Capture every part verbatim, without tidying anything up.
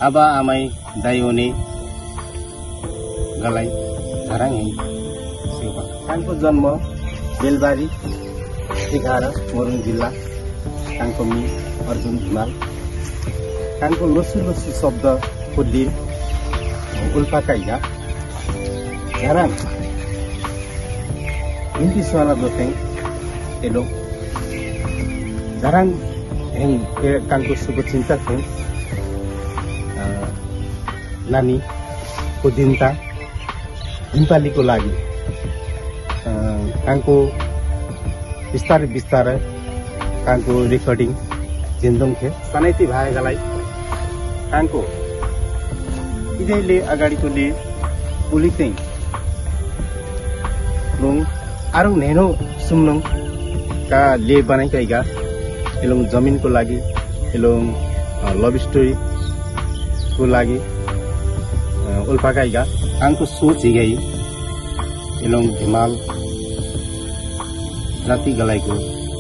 आबा आमाई दायोने गलाई झाराङ है सेवा कानको जन्म बेलबारी एघार मोरङ जिल्ला कानको मी अर्जुन धिमाल कानको लोसु लोसु शब्द फुल्लिन उल्पाकाइगा झाराङ हिन्दी सुवाला दोतेङ एलो झाराङ हेङ कानको शुभचिन्तक हेङ नानी को दिनता नेपालीको लागि कानको बिस्तारै बिस्तारै कानको रेकर्डिङ जिन्दोङ थे सनैती भागलाई कानको इदैले अगाडिकोले पुलितेङ लुङ आरु नेनो सुमलुङ का ले बनाइकाइगा एलोङ जमिनको लागि एलोङ लभ स्टोरी को लागि उल्पाकाइगा कानको सोच हिगाई एलोङ धिमाल जाति गलाइको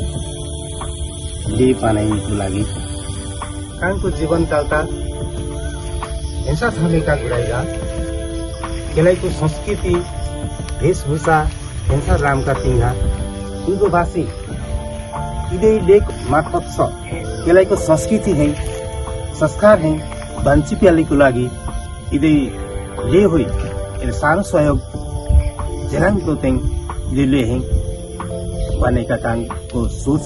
ले बनाइको लागि कानको जीवनकालता हिंसा थामेका घुराइगा केलाइको संस्कृति वेशभूषा हिंसा रामका तिङ्गा उनको भाषी इदै लेख मार्फत छ केलाइको संस्कृति है संस्कार है बान्चिप्यालीको लागि इदै ले हुई इले सानो सहयोग जेराङ तोतेङ ले हेङ बनेका कामको सोच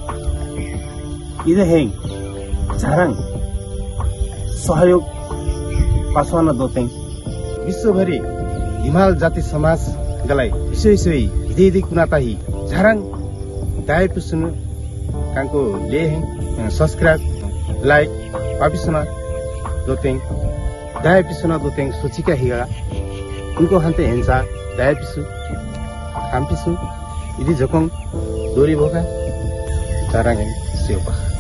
इदै हेङ झाराङ सहयोग पासवान दोतेङ विश्वभरि हिमाल जाति समाज गलाई विशेष विशेष हिदे हिदे कुनाताही झाराङ दाय पुसुनु कानको ले हेङ सब्सक्राइब लाइक पापिसना दोतेङ दाय पिसुना दोतेङ सोचिका हिगा उनको हन्ते हेन्सा दाय पिसु खाम पिसु इदि झोकङ दोरी भोका झाराङ सेवा